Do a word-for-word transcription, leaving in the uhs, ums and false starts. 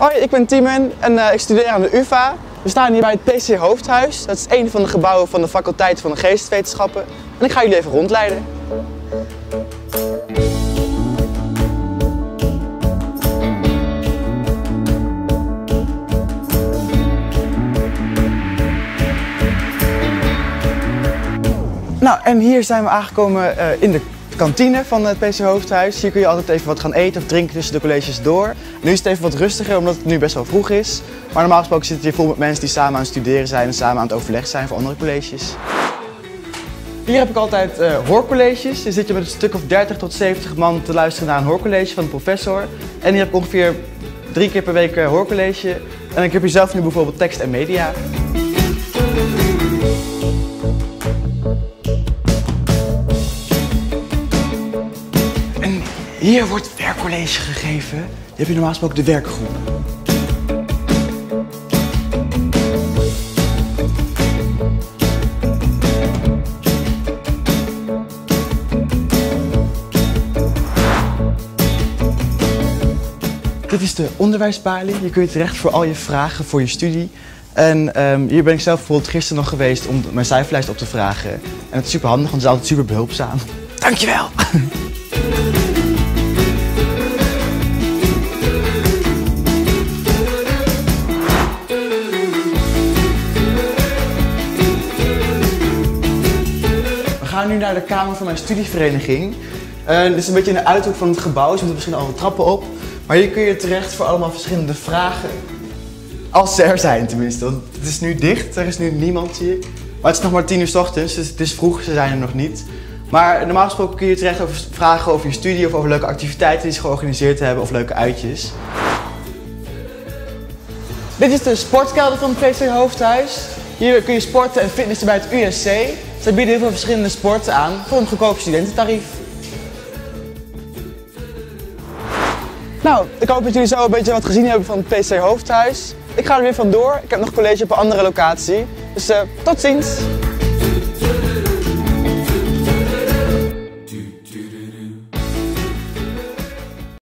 Hoi, ik ben Timen en uh, ik studeer aan de U vA. We staan hier bij het P C Hoofdhuis. Dat is een van de gebouwen van de faculteit van de Geesteswetenschappen. En ik ga jullie even rondleiden. Nou, en hier zijn we aangekomen uh, in de kantine van het P C Hoofdhuis. Hier kun je altijd even wat gaan eten of drinken tussen de colleges door. Nu is het even wat rustiger omdat het nu best wel vroeg is. Maar normaal gesproken zit het hier vol met mensen die samen aan het studeren zijn en samen aan het overleg zijn voor andere colleges. Hier heb ik altijd uh, hoorcolleges. Hier zit je met een stuk of dertig tot zeventig man te luisteren naar een hoorcollege van een professor. En hier heb ik ongeveer drie keer per week uh, hoorcollege. En ik heb hier zelf nu bijvoorbeeld tekst en media. Hier wordt werkcollege gegeven. Die heb je normaal gesproken de werkgroep. Dit is de onderwijsbalie. Hier kun je terecht voor al je vragen voor je studie. En um, hier ben ik zelf bijvoorbeeld gisteren nog geweest om mijn cijferlijst op te vragen. En het is super handig, want het is altijd super behulpzaam. Dankjewel! We gaan nu naar de kamer van mijn studievereniging. Uh, dit is een beetje in de uithoek van het gebouw, dus je moet misschien al de trappen op. Maar hier kun je terecht voor allemaal verschillende vragen. Als ze er zijn tenminste, want het is nu dicht, er is nu niemand hier. Maar het is nog maar tien uur 's ochtends, dus het is vroeg, ze zijn er nog niet. Maar normaal gesproken kun je terecht over vragen over je studie of over leuke activiteiten die ze georganiseerd hebben of leuke uitjes. Dit is de sportkelder van het P C Hoofdhuis. Hier kun je sporten en fitnessen bij het U S C. Ze bieden heel veel verschillende sporten aan voor een goedkoop studententarief. Nou, ik hoop dat jullie zo een beetje wat gezien hebben van het P C Hoofdhuis. Ik ga er weer vandoor. Ik heb nog college op een andere locatie. Dus uh, tot ziens!